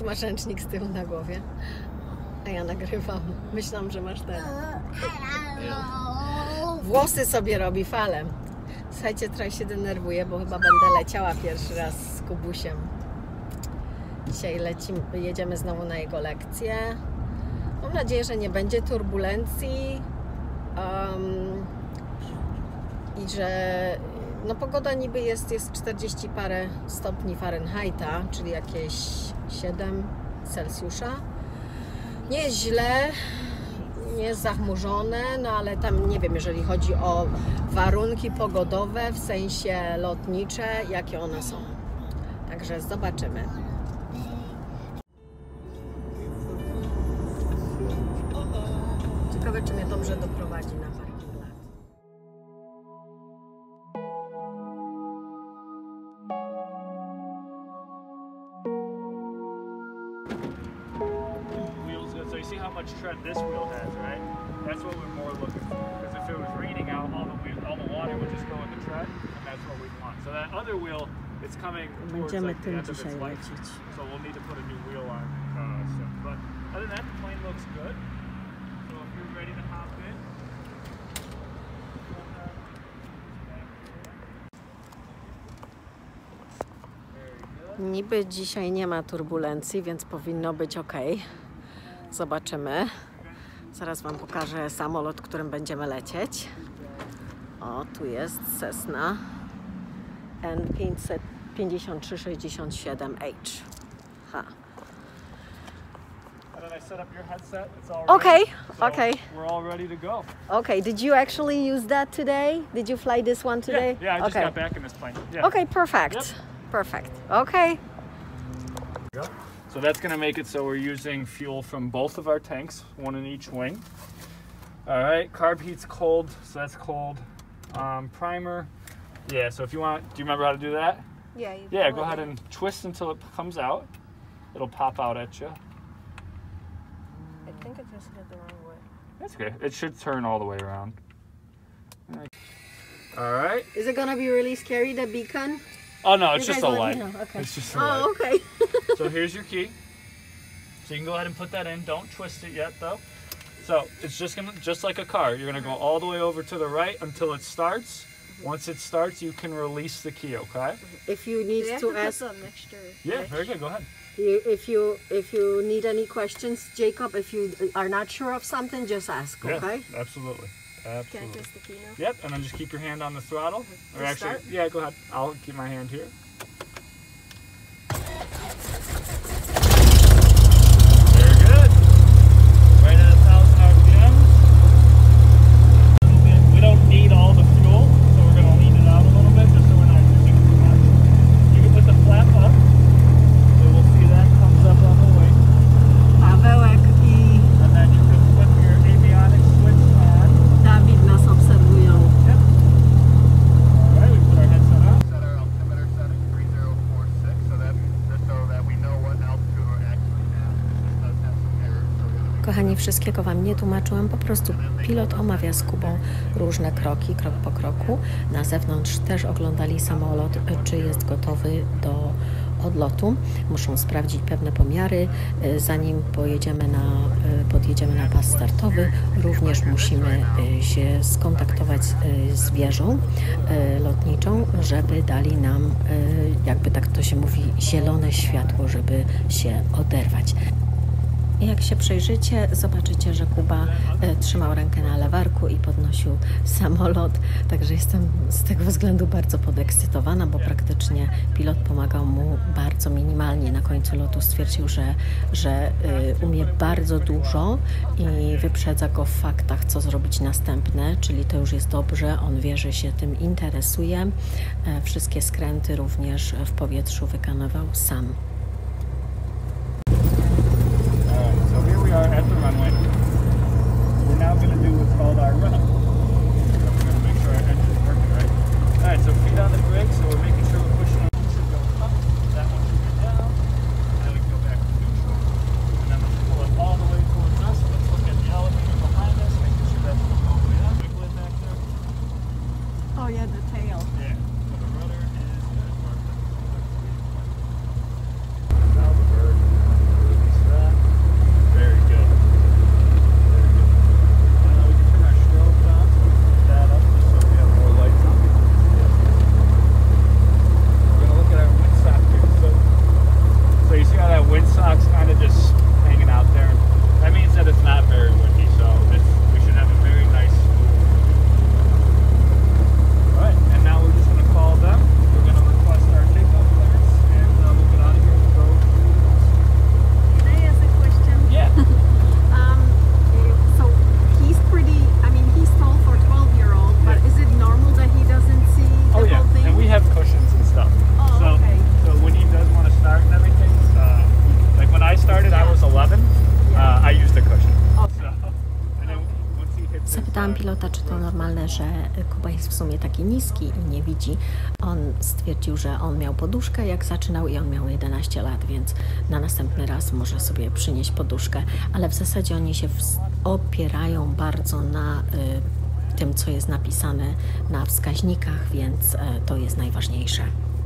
Ty masz ręcznik z tyłu na głowie, a ja nagrywam. Myślałam, że masz ten. Włosy sobie robi falem. Słuchajcie, trochę się denerwuję, bo chyba będę leciała pierwszy raz z Kubusiem. Dzisiaj jedziemy znowu na jego lekcję. Mam nadzieję, że nie będzie turbulencji i że no pogoda niby jest 40 parę stopni Fahrenheita, czyli jakieś 7 Celsjusza. Nie jest źle, nie jest zachmurzone, no ale tam nie wiem, jeżeli chodzi o warunki pogodowe, w sensie lotnicze, jakie one są. Także zobaczymy. Ciekawe, czy mnie dobrze doprowadzi na parking lot. So you see how much tread this wheel has, right? That's what we're more looking for. Because if it was raining out, all the water would just go in the tread, and that's what we want. So that other wheel, it's coming towards like, the end of its life. So we'll need to put a new wheel on soon. But other than that, the plane looks good. So if you're ready to hop in. Niby dzisiaj nie ma turbulencji, więc powinno być ok. Zobaczymy. Zaraz Wam pokażę samolot, którym będziemy lecieć. O, tu jest Cessna N553-67H. Ha. Okay, okay. We're all ready to go. Okay, did you actually use that today? Did you fly this one today? Yeah, I just got back in this plane. Yeah. Okay, perfect. Yep. Perfect. Okay. So that's going to make it so we're using fuel from both of our tanks, one in each wing. All right, carb heat's cold, so that's cold. Primer, yeah, so if you want, do you remember how to do that? Yeah. Yeah, go ahead and twist until it comes out. It'll pop out at you. I think I just hit the wrong way. That's okay. It should turn all the way around. All right. Is it going to be really scary, the beacon? Oh no, it's just a light. Okay. It's just a light. Oh, okay. So here's your key. So you can go ahead and put that in. Don't twist it yet though. So it's just like a car. You're gonna go all the way over to the right until it starts. Once it starts, you can release the key. Okay. If you need to ask, yeah, very good. Go ahead. If you need any questions, Jacob, if you are not sure of something, just ask. Okay. Yeah, absolutely. Absolutely. Can I twist the key now? Yep, and then just keep your hand on the throttle. Or actually, start? yeah, go ahead. I'll keep my hand here. Very good. Right at 1,000 RPMs. We don't need all the fuel, so we're going to lean it out a little bit just so we're not using too much. You can put the flap up, so we'll see that comes up on the wing. Pawełek i And then you can put your avionics switch on. Dawid nas obserwują. Yep. All right, we put our headset on. Set our altimeter setting 3046 so that we know what altitude we're actually at. It does have some errors. Kochani, wszystkiego Wam nie tłumaczyłam, po prostu pilot omawia z Kubą różne kroki, krok po kroku. Na zewnątrz też oglądali samolot, czy jest gotowy do odlotu. Muszą sprawdzić pewne pomiary, zanim podjedziemy na pas startowy. Również musimy się skontaktować z wieżą lotniczą, żeby dali nam, jakby tak to się mówi, zielone światło, żeby się oderwać. Jak się przejrzycie, zobaczycie, że Kuba trzymał rękę na lewarku i podnosił samolot, także jestem z tego względu bardzo podekscytowana, bo praktycznie pilot pomagał mu bardzo minimalnie. Na końcu lotu stwierdził, że umie bardzo dużo i wyprzedza go w faktach, co zrobić następne, czyli to już jest dobrze, on wie, że się tym interesuje. Wszystkie skręty również w powietrzu wykonywał sam. We are at the runway. We're now going to do what's called our run up. So we're going to make sure our engine's working right. All right, so feet on the brake, so we're making sure we're pushing on. One should go up, that one should go down, and then we can go back to neutral. And then let's pull it all the way towards us. Let's look at the elevator behind us, making sure that's going all the way up. Wiggling back there. Oh yeah, the tail. Yeah, so the rudder is good. Pytałam pilota, czy to normalne, że Kuba jest w sumie taki niski i nie widzi. On stwierdził, że on miał poduszkę jak zaczynał i on miał 11 lat, więc na następny raz może sobie przynieść poduszkę. Ale w zasadzie oni się opierają bardzo na tym, co jest napisane na wskaźnikach, więc to jest najważniejsze.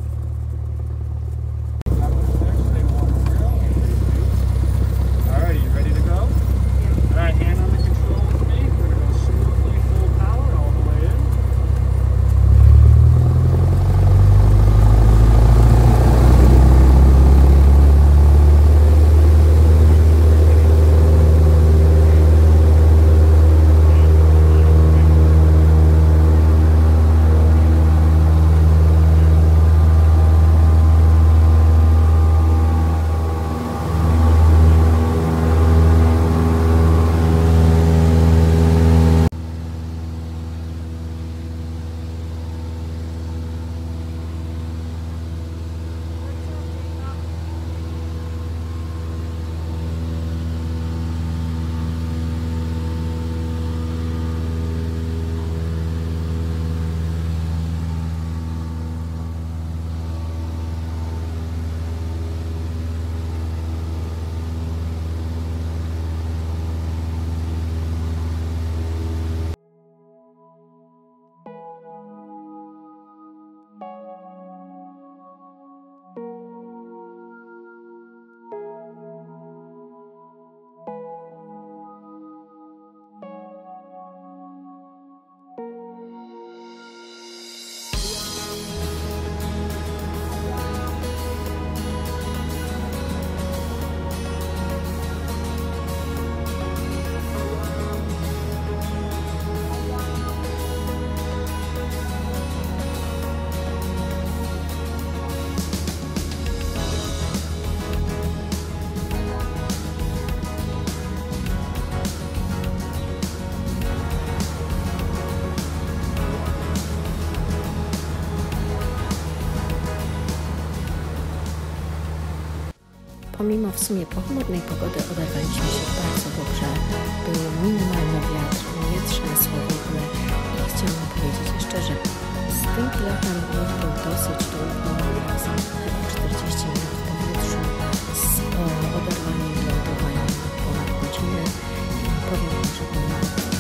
Pomimo w sumie pochmurnej pogody oderwaliśmy się bardzo dobrze. Był minimalny wiatr, nie trzęsło w ogóle i chciałam powiedzieć jeszcze, że z tym pilotem był dosyć długo, razem chyba 40 minut w powietrzu, z oderwaniem i lądowaniem ponad godzinę i powiem wam, że on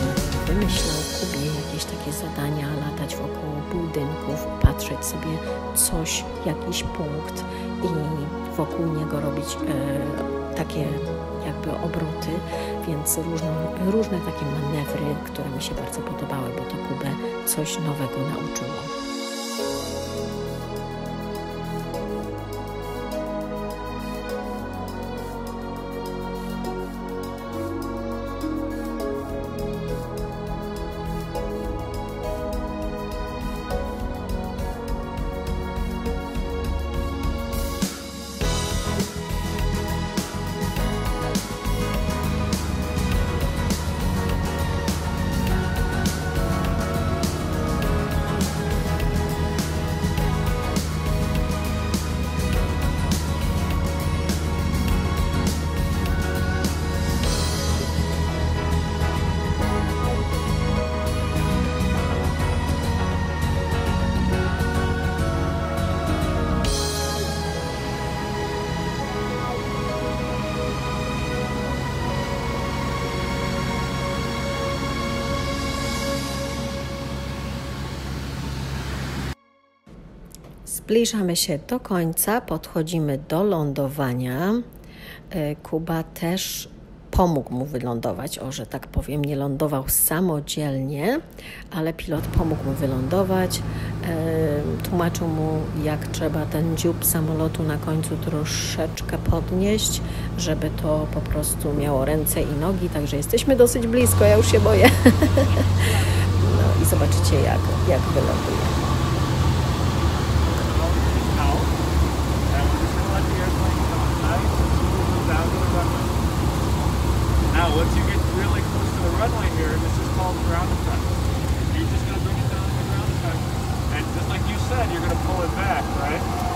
wymyślał Kubie jakieś takie zadania, latać wokół budynków, patrzeć sobie coś, jakiś punkt i wokół niego robić takie jakby obroty, więc różne takie manewry, które mi się bardzo podobały, bo to Kubę coś nowego nauczyło. Zbliżamy się do końca, podchodzimy do lądowania. Kuba też pomógł mu wylądować, że tak powiem, nie lądował samodzielnie, ale pilot pomógł mu wylądować, tłumaczył mu, jak trzeba ten dziób samolotu na końcu troszeczkę podnieść, żeby to po prostu miało ręce i nogi, także jesteśmy dosyć blisko, ja już się boję. No i zobaczycie, jak wyląduje. Now, once you get really close to the runway here, this is called ground effect. You're just going to bring it down to the ground effect. And just like you said, you're going to pull it back, right?